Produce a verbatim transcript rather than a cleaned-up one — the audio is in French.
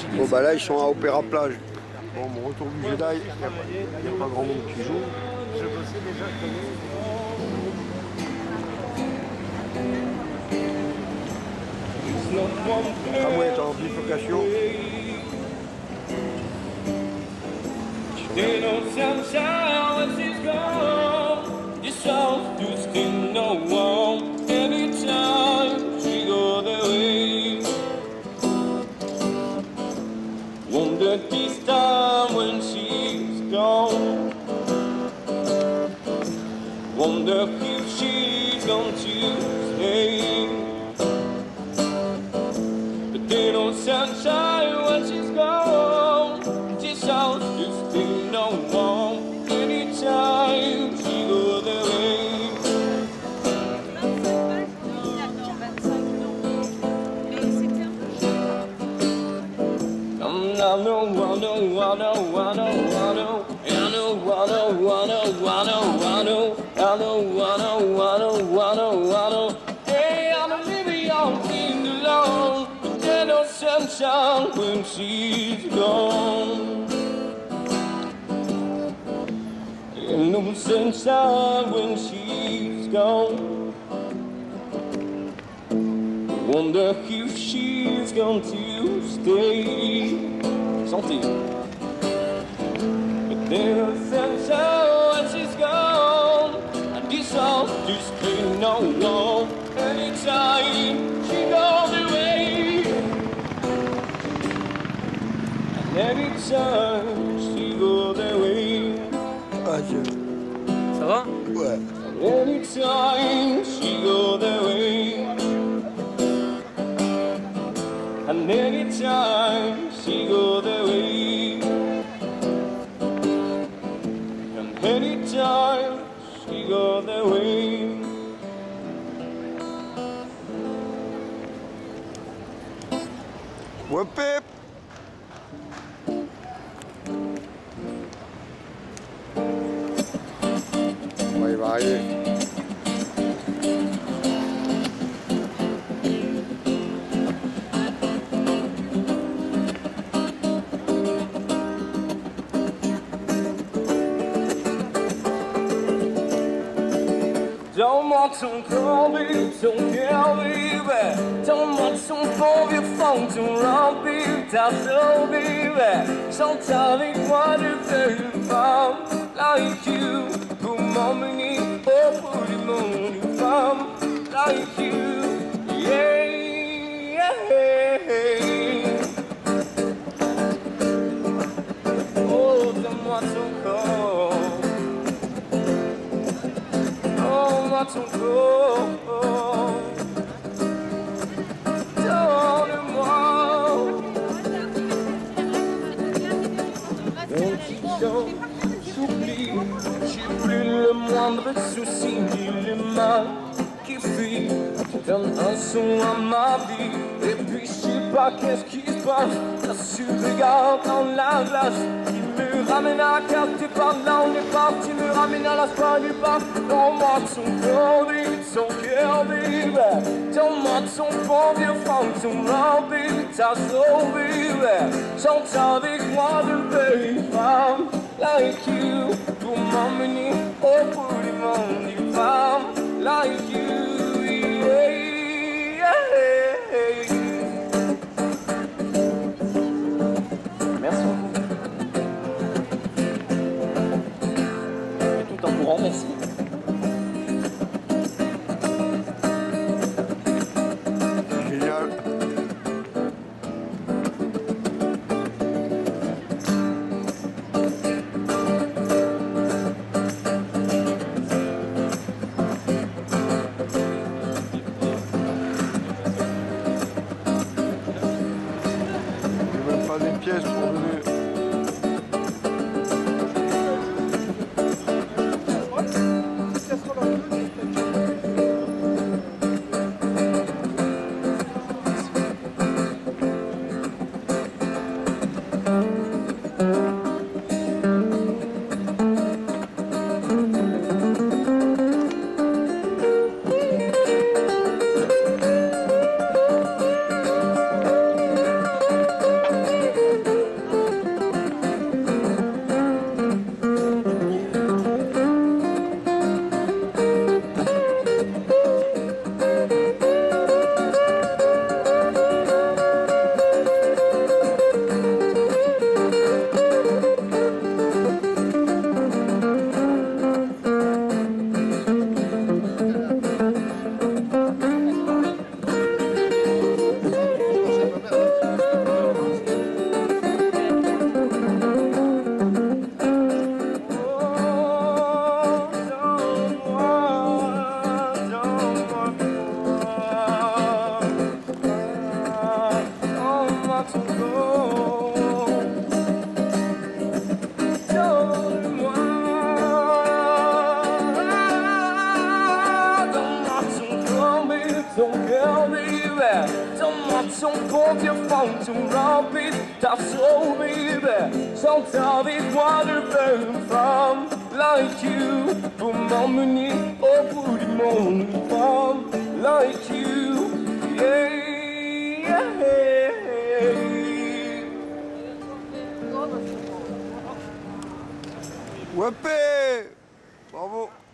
Bon bah là ils sont à Opéra Plage. Bon, mon retour du Jedi, il n'y a, a pas grand monde qui joue. Je bossais déjà le tramway est en bifurcation. They don't sunshine when she's gone. This house just ain't no one. Anytime she go the way. Wonder this time when she's gone. Wonder if she's going to stay. But they don't sunshine when she's gone. This house just ain't no one. Anytime she go the way. I know, I know, I know, I know, I know, I know, I know, I know, I know, I know, I know, I know, I know, I know, I know. Hey, I'm living on being alone, but there's no sunshine when she's gone. There's no sunshine when she's gone. Wonder if she's going to stay. Santé. But there's sunshine when she's gone, and this house just ain't no one. Anytime she goes away, and anytime she goes away. Ah, Dieu. Ça va? Ouais. And anytime she goes away, and anytime she goes away, and anytime she goes away. Ouais, Pep. Ouais, il va arriver. Donne-moi ton corps, baby, ton cœur, baby. Donne-moi ton bon vieux fond, ton rempli, ta soul, baby. Chante avec moi de belles femmes, like you. Pour m'emmener au bout du monde, une femme, like you. Yeah, yeah. Oh, donne-moi ton corps. Ton corps, donne-moi mon petit chant, j'oublie, j'ai plus le moindre souci ni le mal qui fuit. Tu donnes un son à ma vie, et puis je sais pas qu'est-ce qui se passe. Là, tu regardes dans la glace, me ramène à quelque part, là on est parti, me ramène à la soirée du parc. Donne-moi ton corps, ton cœur, baby. Donne-moi ton bon vieux fond, ton rempli, ta soul, baby. Chante avec moi de belles femmes, like you. Pour m'emmener au bout du monde, une femme, like you, yeah, yeah. Merci beaucoup. Tout en courant, merci. Génial. J'ai même pas des pièces pour venir. donne-moi ton corps. Donne-moi, donne-moi ton corps, baby, ton cœur, baby. Donne-moi ton corps, viens fendre tout rapide. Ta soul, baby. Chante avec moi de belles femmes like you. Pour m'emmener au bout du monde, une femme like you. Yeah, yeah. Wapé! Bravo!